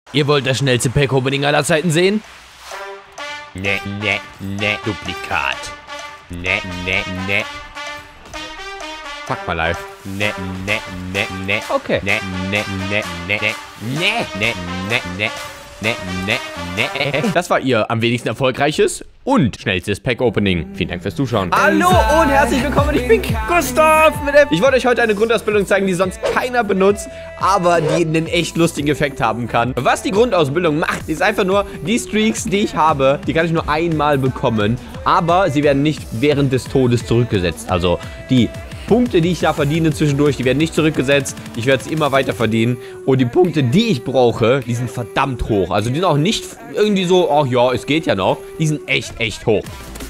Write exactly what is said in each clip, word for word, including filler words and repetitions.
Ihr wollt das schnellste Pack-Opening aller Zeiten sehen? Ne, ne, ne, Duplikat. Ne, ne, ne. Fuck mal live. Ne, ne, ne, ne. Okay. Ne, ne, ne, ne, ne. Ne, ne, ne, ne. Ne, ne, ne. Das war ihr am wenigsten erfolgreiches und schnellstes Pack-Opening. Vielen Dank fürs Zuschauen. Hallo und herzlich willkommen, ich bin Gustav mit der... Ich wollte euch heute eine Grundausbildung zeigen, die sonst keiner benutzt, aber die einen echt lustigen Effekt haben kann. Was die Grundausbildung macht, ist einfach nur, die Streaks, die ich habe, die kann ich nur einmal bekommen, aber sie werden nicht während des Todes zurückgesetzt. Also die Punkte, die ich da verdiene zwischendurch, die werden nicht zurückgesetzt. Ich werde es immer weiter verdienen. Und die Punkte, die ich brauche, die sind verdammt hoch. Also die sind auch nicht irgendwie so, ach ja, es geht ja noch. Die sind echt, echt hoch.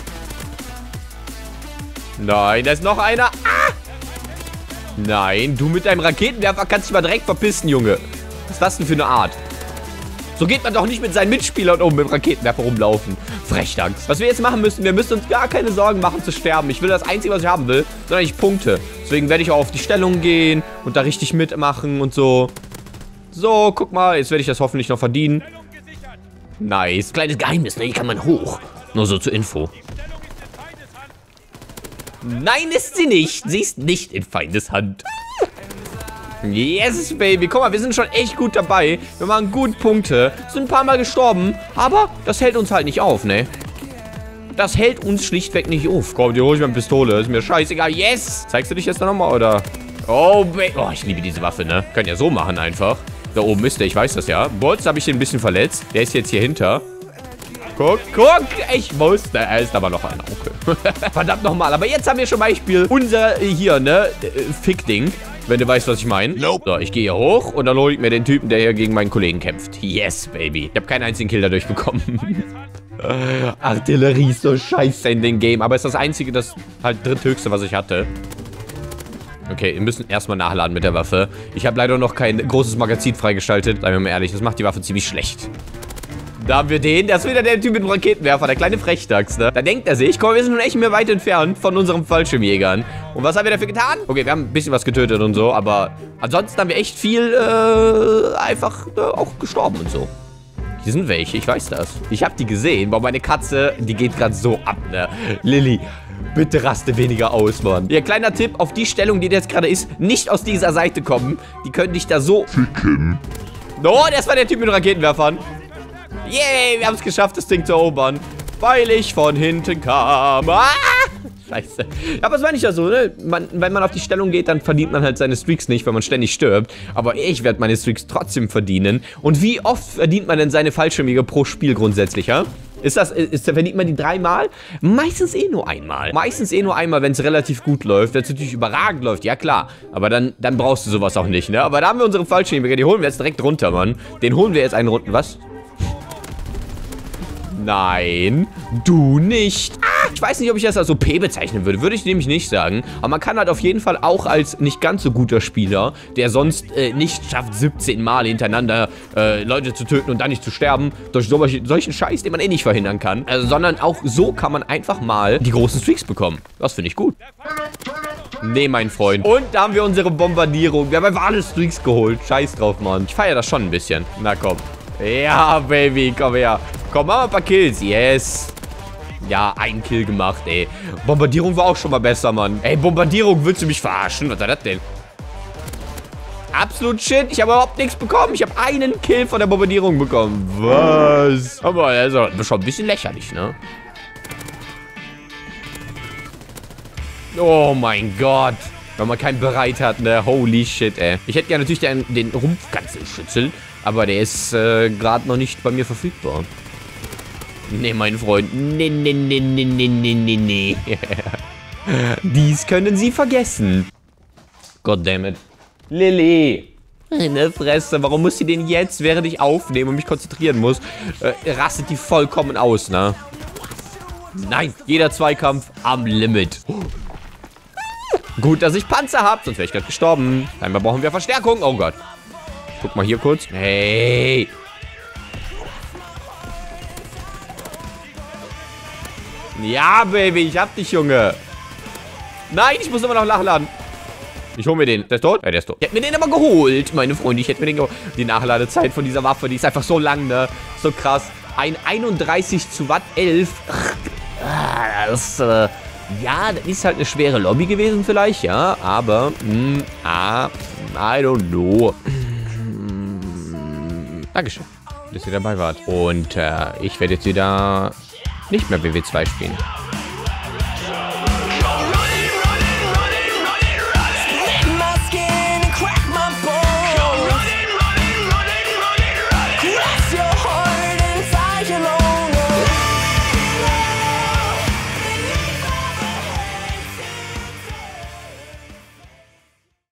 Nein, da ist noch einer. Ah! Nein, du mit deinem Raketenwerfer kannst dich mal direkt verpissen, Junge. Was ist das denn für eine Art? So geht man doch nicht mit seinen Mitspielern um, mit dem Raketenwerfer rumlaufen. Frechdachs. Was wir jetzt machen müssen, wir müssen uns gar keine Sorgen machen zu sterben. Ich will das Einzige, was ich haben will, sondern ich Punkte. Deswegen werde ich auch auf die Stellung gehen und da richtig mitmachen und so. So, guck mal, jetzt werde ich das hoffentlich noch verdienen. Nice. Kleines Geheimnis, ne? Hier kann man hoch. Nur so zur Info. Nein, ist sie nicht. Sie ist nicht in Feindes Hand. Yes, Baby. Guck mal, wir sind schon echt gut dabei. Wir machen gut Punkte. Sind ein paar Mal gestorben. Aber das hält uns halt nicht auf, ne? Das hält uns schlichtweg nicht auf. Komm, die hol ich mir eine Pistole. Ist mir scheißegal. Yes! Zeigst du dich jetzt nochmal, oder? Oh, Baby. Oh, ich liebe diese Waffe, ne? Können ja so machen einfach. Da oben ist der, ich weiß das ja. Bolz habe ich den ein bisschen verletzt. Der ist jetzt hier hinter. Guck, guck, ich musste. Er ist aber noch einer. Okay. Verdammt nochmal. Aber jetzt haben wir zum Beispiel unser hier, ne? Fick-Ding. Wenn du weißt, was ich meine. Nope. So, ich gehe hier hoch und dann hole ich mir den Typen, der hier gegen meinen Kollegen kämpft. Yes, Baby. Ich habe keinen einzigen Kill dadurch bekommen. Artillerie ist so scheiße in dem Game. Aber ist das einzige, das halt dritthöchste, was ich hatte. Okay, wir müssen erstmal nachladen mit der Waffe. Ich habe leider noch kein großes Magazin freigeschaltet. Seien wir mal ehrlich, das macht die Waffe ziemlich schlecht. Da haben wir den. Das ist wieder der Typ mit dem Raketenwerfer, der kleine Frechdachs, ne? Da denkt er sich, komm, wir sind schon echt mehr weit entfernt von unseren Fallschirmjägern. Und was haben wir dafür getan? Okay, wir haben ein bisschen was getötet und so, aber ansonsten haben wir echt viel, äh, einfach äh, auch gestorben und so. Hier sind welche, ich weiß das. Ich habe die gesehen, aber meine Katze, die geht gerade so ab, ne? Lilly, bitte raste weniger aus, Mann. Ja, kleiner Tipp, auf die Stellung, die jetzt gerade ist, nicht aus dieser Seite kommen. Die können dich da so ficken. Oh, das war der Typ mit den Raketenwerfern. Yay, wir haben es geschafft, das Ding zu erobern. Weil ich von hinten kam. Ah! Scheiße. Aber es war nicht ja so, ne? Man, wenn man auf die Stellung geht, dann verdient man halt seine Streaks nicht, weil man ständig stirbt. Aber ich werde meine Streaks trotzdem verdienen. Und wie oft verdient man denn seine Fallschirmjäger pro Spiel grundsätzlich, ja? Ist das, ist, verdient man die dreimal? Meistens eh nur einmal. Meistens eh nur einmal, wenn es relativ gut läuft. Wenn es natürlich überragend läuft, ja klar. Aber dann, dann brauchst du sowas auch nicht, ne? Aber da haben wir unsere Fallschirmjäger, die holen wir jetzt direkt runter, Mann. Den holen wir jetzt einen runter. Was? Nein, du nicht. Ah, ich weiß nicht, ob ich das als O P bezeichnen würde. Würde ich nämlich nicht sagen. Aber man kann halt auf jeden Fall auch als nicht ganz so guter Spieler, der sonst äh, nicht schafft, siebzehn Mal hintereinander äh, Leute zu töten und dann nicht zu sterben, durch so, solchen Scheiß, den man eh nicht verhindern kann. Also, sondern auch so kann man einfach mal die großen Streaks bekommen. Das finde ich gut. Nee, mein Freund. Und da haben wir unsere Bombardierung. Wir haben einfach alle Streaks geholt. Scheiß drauf, Mann. Ich feiere das schon ein bisschen. Na komm. Ja, Baby, komm her. Komm, mach mal ein paar Kills. Yes. Ja, ein Kill gemacht, ey. Bombardierung war auch schon mal besser, Mann. Ey, Bombardierung, willst du mich verarschen? Was war das denn? Absolut shit. Ich habe überhaupt nichts bekommen. Ich habe einen Kill von der Bombardierung bekommen. Was? Aber also, das ist schon ein bisschen lächerlich, ne? Oh mein Gott. Wenn man keinen bereit hat, ne? Holy shit, ey. Ich hätte gerne natürlich den, den Rumpfkanzelschützel. Aber der ist äh, gerade noch nicht bei mir verfügbar. Nee, mein Freund. Nee, nee, nee, nee, nee, nee, nee, nee. Dies können Sie vergessen. Goddammit. Lilly. Meine Fresse. Warum muss sie den jetzt, während ich aufnehme und mich konzentrieren muss, äh, rastet die vollkommen aus, ne? Nein. Jeder Zweikampf am Limit. Gut, dass ich Panzer habe, sonst wäre ich gerade gestorben. Einmal brauchen wir Verstärkung. Oh Gott. Guck mal hier kurz. Hey. Ja, Baby, ich hab dich, Junge. Nein, ich muss immer noch nachladen. Ich hole mir den. Der ist tot? Ja, der ist tot. Ich hätte mir den aber geholt, meine Freunde. Ich hätte mir den geholt. Die Nachladezeit von dieser Waffe, die ist einfach so lang, ne? So krass. Ein einunddreißig zu Watt elf. Das, äh, ja, das ist halt eine schwere Lobby gewesen vielleicht, ja. Aber, mh, ah, I don't know. Dankeschön, dass ihr dabei wart. Und äh, ich werde jetzt wieder nicht mehr W W zwei spielen.